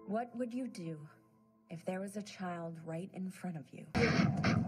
What would you do if there was a child right in front of you?